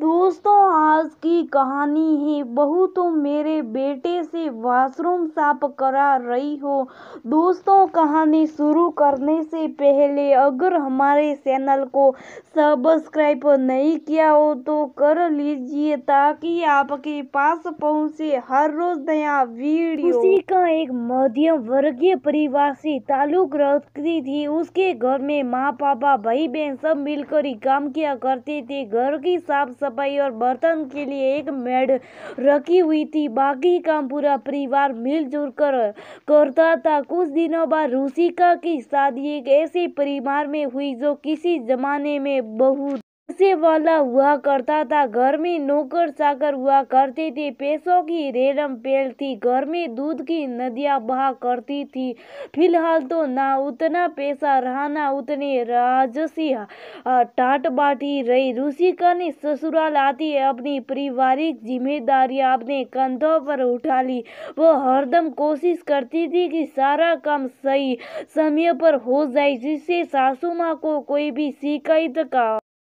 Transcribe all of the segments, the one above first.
दोस्तों, आज की कहानी है बहू तुम मेरे बेटे से वॉशरूम साफ करा रही हो। दोस्तों, कहानी शुरू करने से पहले अगर हमारे चैनल को सब्सक्राइब नहीं किया हो तो कर लीजिए ताकि आपके पास पहुंचे हर रोज नया वीडियो। उसी का एक मध्यम वर्गीय परिवार से ताल्लुक रखती थी। उसके घर में माँ पापा भाई बहन सब मिलकर ही काम किया करते थे। घर की साफ सफाई और बर्तन के लिए एक मेड रखी हुई थी। बाकी काम पूरा परिवार मिलजुल कर करता था। कुछ दिनों बाद रुचिका की शादी एक ऐसे परिवार में हुई जो किसी जमाने में बहुत पैसे वाला हुआ करता था। घर में नौकर चाकर हुआ करते थे। पैसों की रेलम पेल थी। घर में दूध की नदियां बहा करती थी। फिलहाल तो ना उतना पैसा रहा ना उतनी राजसी टाट बाटी रही। रुचिका ने ससुराल आती अपनी पारिवारिक जिम्मेदारियां अपने कंधों पर उठा ली। वो हरदम कोशिश करती थी कि सारा काम सही समय पर हो जाए जिससे सासू माँ को कोई भी शिकायत का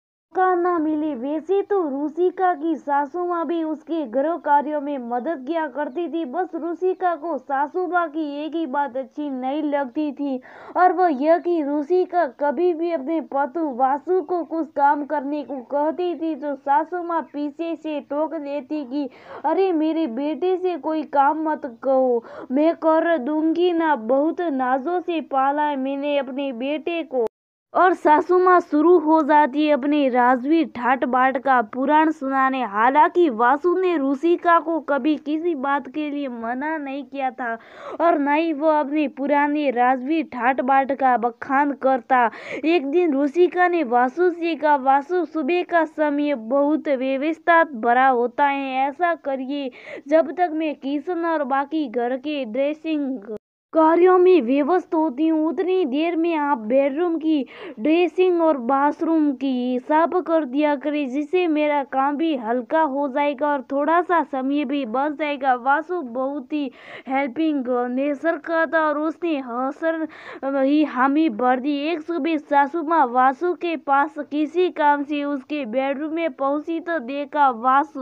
ना मिले। वैसे तो रुचिका की सासू माँ भी उसके गृह कार्यों में मदद किया करती थी। बस रुचिका को सासू माँ की एक ही बात अच्छी नहीं लगती थी और वह यह कि रुचिका कभी भी अपने पति वासु को कुछ काम करने को कहती थी तो सासू माँ पीछे से टोक देती कि अरे मेरे बेटे से कोई काम मत कहो, मैं कर दूंगी ना, बहुत नाजों से पाला है मैंने अपने बेटे को। और सासू माँ शुरू हो जाती है अपने राजवी ठाट बाट का पुराण सुनाने। हालांकि वासु ने रुचिका को कभी किसी बात के लिए मना नहीं किया था और न ही वो अपने पुराने राजवी ठाट बाट का बखान करता। एक दिन रुचिका ने वासु से कहा, वासु सुबह का समय बहुत व्यवस्था भरा होता है, ऐसा करिए जब तक मैं किचन और बाकी घर के ड्रेसिंग कार्यों में व्यस्त होती हूँ उतनी देर में आप बेडरूम की ड्रेसिंग और बाथरूम की साफ कर दिया करें, जिससे मेरा काम भी हल्का हो जाएगा और थोड़ा सा समय भी बच जाएगा। वासु बहुत ही हेल्पिंग नेचर का था और उसने हंसर ही हामी भर दी। एक सुबह सासू माँ वासु के पास किसी काम से उसके बेडरूम में पहुंची तो देखा वासु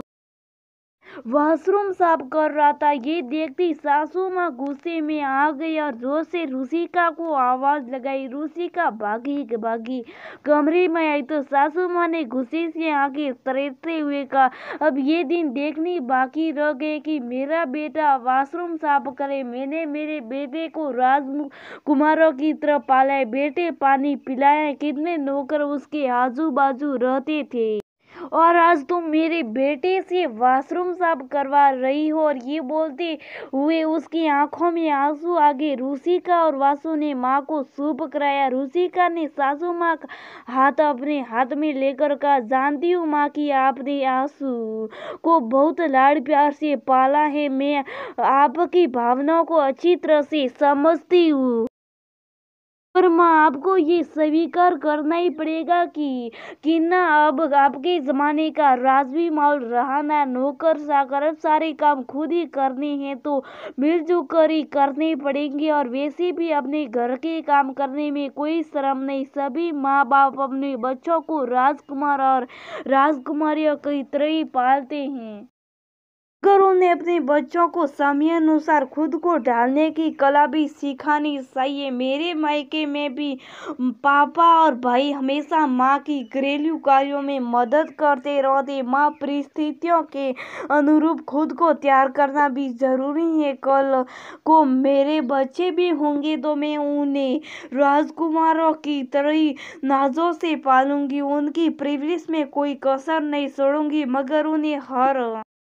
वॉशरूम साफ कर रहा था। ये देखती सासू माँ गुस्से में आ गई और जोर से रुचिका को आवाज लगाई। रुचिका भागी कमरे में आई तो सासू माँ ने गुस्से से आगे तरेते हुए कहा, अब ये दिन देखनी बाकी रह गए कि मेरा बेटा वॉशरूम साफ करे। मैंने मेरे बेटे को राजकुमारों की तरह पाला है, बेटे पानी पिलाया, कितने नौकर उसके आजू बाजू रहते थे और आज तुम मेरे बेटे से वॉशरूम साफ करवा रही हो। और ये बोलते हुए उसकी आंखों में आंसू आ गए। रुचिका और वासु ने माँ को सूप कराया। रुचिका ने सासू माँ का हाथ अपने हाथ में लेकर कहा, जानती हूँ माँ की आपने आंसू को बहुत लाड प्यार से पाला है, मैं आपकी भावनाओं को अच्छी तरह से समझती हूँ पर माँ आपको ये स्वीकार करना ही पड़ेगा कि ना अब आपके जमाने का राजवी माहौल रहा ना, नौकर चाकर अब सारे काम खुद ही करने हैं तो मिलजुल कर ही करने पड़ेंगे। और वैसे भी अपने घर के काम करने में कोई शर्म नहीं। सभी माँ बाप अपने बच्चों को राजकुमार और राजकुमारियों की तरह ही पालते हैं। अगर उन्हें अपने बच्चों को समय अनुसार खुद को ढालने की कला भी सिखानी चाहिए। मेरे मायके में भी पापा और भाई हमेशा माँ की घरेलू कार्यों में मदद करते रहते। माँ परिस्थितियों के अनुरूप खुद को तैयार करना भी जरूरी है। कल को मेरे बच्चे भी होंगे तो मैं उन्हें राजकुमारों की तरह ही नाजों से पालूंगी, उनकी परवरिश में कोई कसर नहीं छोड़ूंगी, मगर उन्हें हर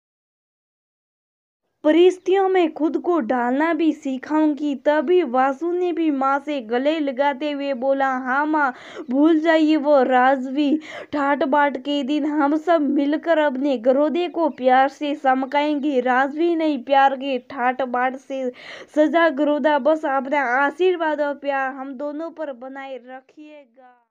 परिस्थितियों में खुद को ढालना भी सिखाऊंगी। तभी वासु ने भी माँ से गले लगाते हुए बोला, हाँ माँ, भूल जाइए वो राजवी ठाट बाट के दिन। हम सब मिलकर अपने गरोदे को प्यार से चमकाएंगे। राजवी नहीं, प्यार के ठाट बाट से सजा गरोदा। बस अपना आशीर्वाद और प्यार हम दोनों पर बनाए रखिएगा।